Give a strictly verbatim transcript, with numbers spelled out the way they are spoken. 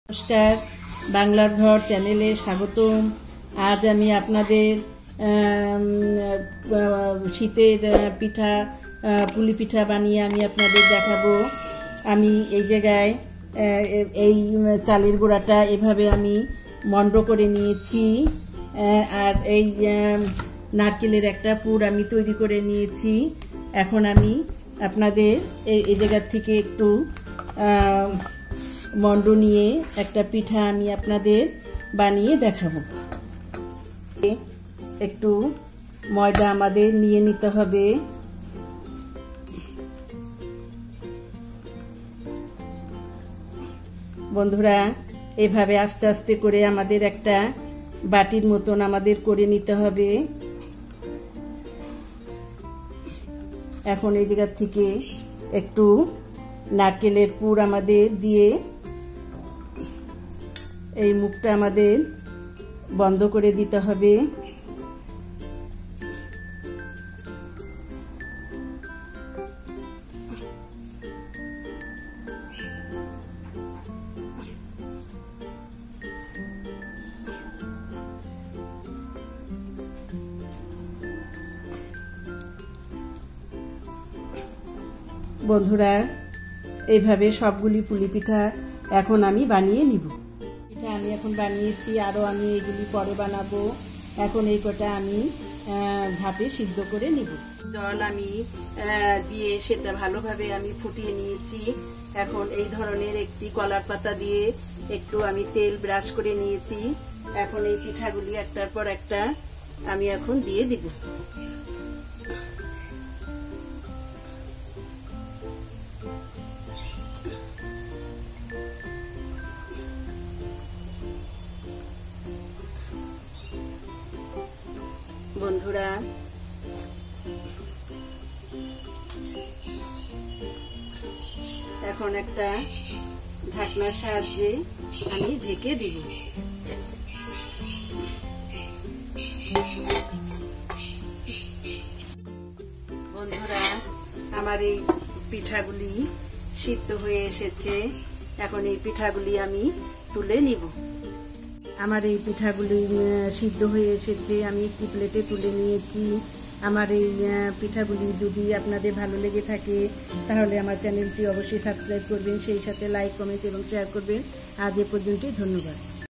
নমস্কার, বাংলার ঘর চ্যানেলে স্বাগতম। আজ আমি আপনাদের শীতের পিঠা পুলি পিঠা বানিয়ে আমি আপনাদের দেখাবো। আমি এই জায়গায় এই চালের গুঁড়াটা এভাবে আমি মন্ড করে নিয়েছি, আর এই নারকেলের একটা পুর আমি তৈরি করে নিয়েছি। এখন আমি আপনাদের এই জায়গার থেকে একটু মন্ড নিয়ে একটা পিঠা আমি আপনাদের বানিয়ে দেখাবো। একটু ময়দা আমাদের নিয়ে নিতে হবে। বন্ধুরা, এভাবে আস্তে আস্তে করে আমাদের একটা বাটির মতন আমাদের করে নিতে হবে। এখন এই জায়গা থেকে একটু নারকেলের পুর আমাদের দিয়ে এই মুখটা আমাদের বন্ধ করে দিতে হবে। বন্ধুরা, এইভাবে সবগুলি পুলি পিঠা এখন আমি বানিয়ে নিব। পিঠা আমি এখন বানিয়েছি, আরো আমি এগুলি পরে বানাবো। এখন এই কটা আমি ভাপে সিদ্ধ করে নিব। জল আমি দিয়ে সেটা ভালোভাবে আমি ফুটিয়ে নিয়েছি। এখন এই ধরনের একটি কলার পাতা দিয়ে একটু আমি তেল ব্রাশ করে নিয়েছি। এখন এই পিঠাগুলি একটার পর একটা আমি এখন দিয়ে দিব। বন্ধুরা, এখন একটা ঢাকনার সাহায্যে আমি ঢেকে দিব। বন্ধুরা, আমার এই পিঠাগুলি সিদ্ধ হয়ে এসেছে। এখন এই পিঠাগুলি আমি তুলে নিব। আমার এই পিঠাগুলি সিদ্ধ হয়ে এসেছে, আমি একটি প্লেটে তুলে নিয়েছি। আমার এই পিঠাগুলি যদি আপনাদের ভালো লেগে থাকে তাহলে আমার চ্যানেলটি অবশ্যই সাবস্ক্রাইব করবেন, সেই সাথে লাইক, কমেন্ট এবং শেয়ার করবেন। আজ এ পর্যন্তই, ধন্যবাদ।